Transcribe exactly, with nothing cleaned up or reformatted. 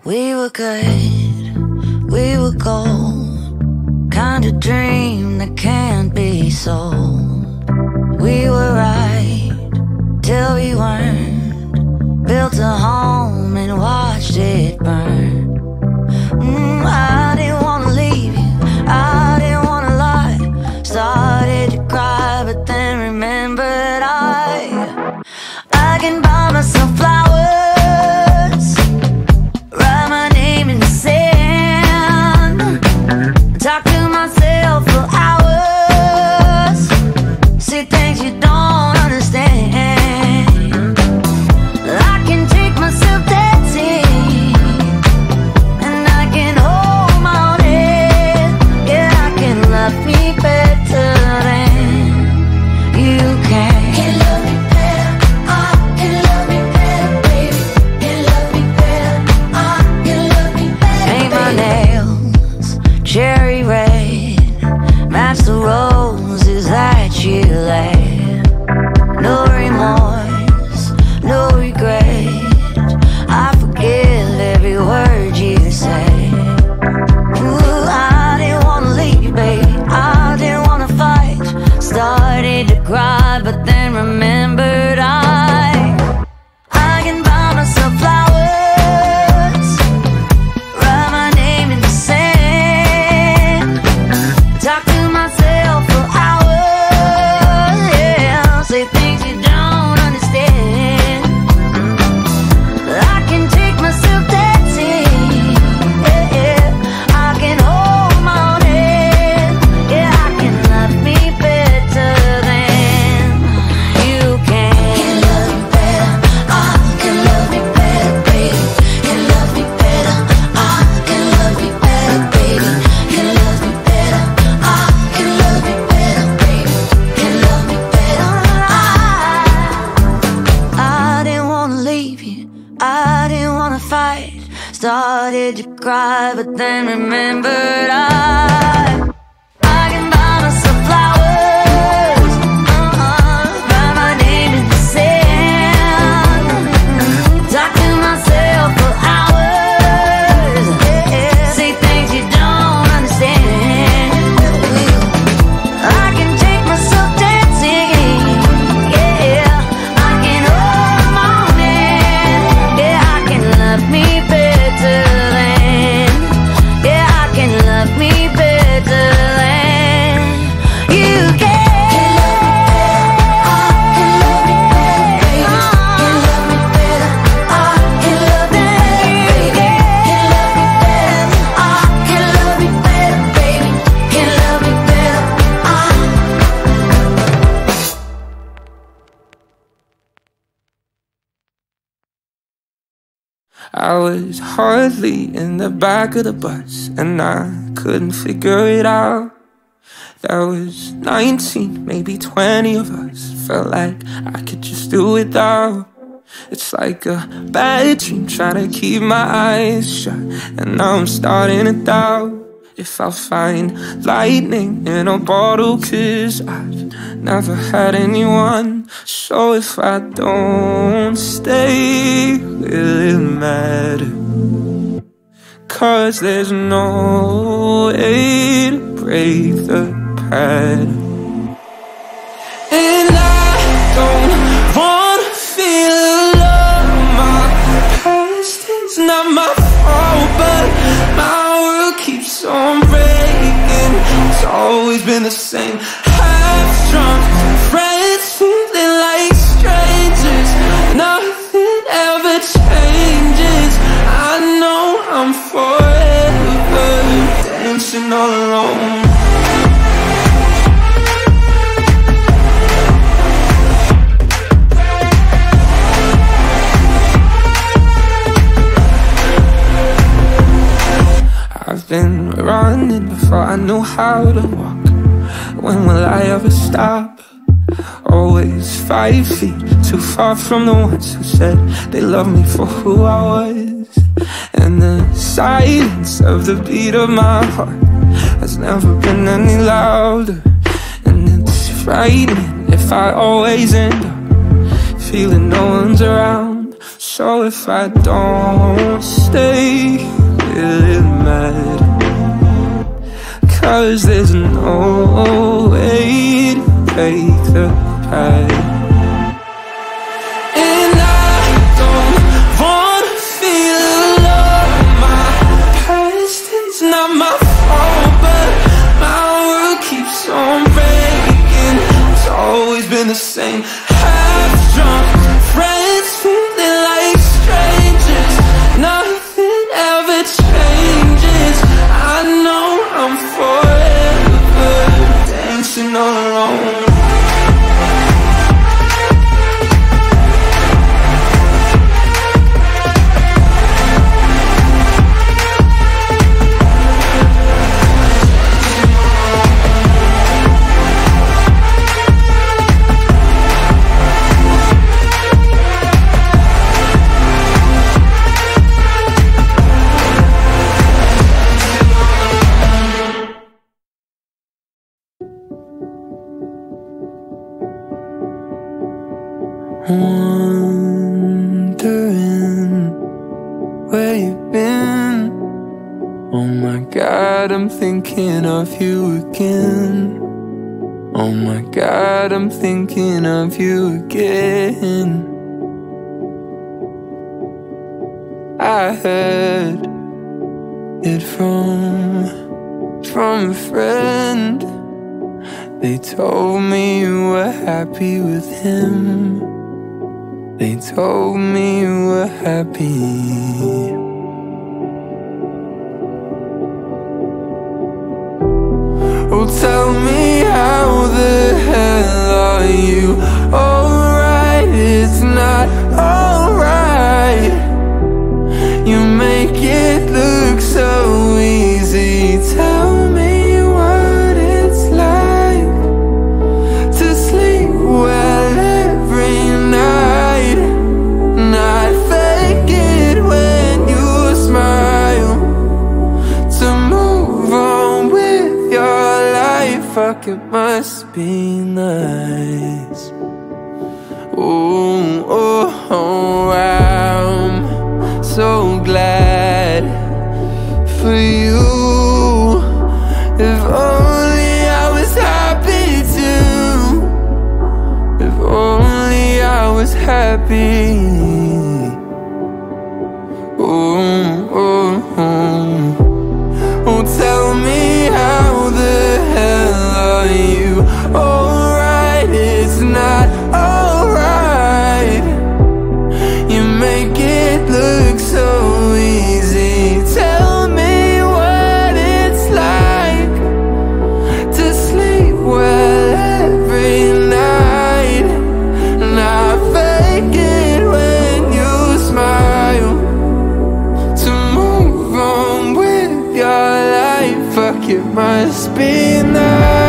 We were good, we were gold, kind of dream that can't be sold. We were right till we weren't, built a home and watched it burn. mm, I didn't wanna leave you, I didn't wanna lie. Started to cry but then remembered I I can buy myself flowers, talk to myself for hours, see things you don't understand. I can take myself dancing, and I can hold my own head. Yeah, I can love me better than you can. Can love me better, I can love me better, baby. Can love me better, I can love me better. Paint my nails cherry red, match the roses that you laid. No remorse, no regret, I forgive every word you say. Ooh, I didn't wanna leave you, baby, I didn't wanna fight. Started to cry but then remembered I I can buy myself flowers, write my name in the sand, talk to myself for hours, yeah, say things you don't understand. I can take myself dancing, yeah, yeah. I can hold my own head, yeah, I can love me better than you can. Can love me better, I can love me better, baby. Can love me better, I can love me better, baby. Can love me better, I can love me better, baby. Can love me better, I I didn't wanna leave you, I didn't wanna fight. Started to cry but then remembered I I can buy myself flowers, uh-uh, write my name in the sand, talk to myself for hours, yeah, say things you don't understand. I can take myself dancing, yeah, I can hold my own hand, yeah, I can love me better than, yeah, I can love me better than you can. Can love me better, I can love me better, baby. Can love me better, I can love me better, baby. Can love me better, baby. Can love me better, I I was hardly in the back of the bus, and I couldn't figure it out. There was nineteen, maybe twenty of us. Felt like I could just do without. It's like a bad dream trying to keep my eyes shut, and now I'm starting to doubt if I'll find lightning in a bottle, 'cause I've never had anyone. So if I don't stay, will it matter? 'Cause there's no way to break the pattern. And I don't wanna feel alone. My past is not my fault, but my world keeps on breaking. It's always been the same. Half drunk friends feeling like strangers. Nothing ever changes. I know I'm forever dancing all alone. I've been running before I knew how to walk. When will I ever stop? Always five feet too far from the ones who said they loved me for who I was. And the silence of the beat of my heart has never been any louder. And it's frightening if I always end up feeling no one's around. So if I don't stay, will it matter? 'Cause there's no way to break the pattern. And I don't wanna feel alone. My past is not my fault, but my world keeps on breaking. It's always been the same. Half drunk friends feeling like strangers. Nothing ever changes. I know I'm forever dancing all alone. Wondering where you've been. Oh my God, I'm thinking of you again. Oh my God, I'm thinking of you again. I heard it from, from a friend. They told me you were happy with him. They told me you were happy. Oh, tell me, how the hell are you? Alright, it's not alright. You make it look so easy. Tell me what it's like to sleep well every night. Not fake it when you smile. To move on with your life, fuck, it must be nice. Oh, oh, oh, I'm so glad for you. If only I was happy too. If only I was happy. Oh, oh, oh. Oh, tell me, how the hell are you? Alright, it's not alright. You make it look so easy. Tell me what it's like to sleep well every night. Not fake it when you smile. To move on with your life, fuck, it must be nice.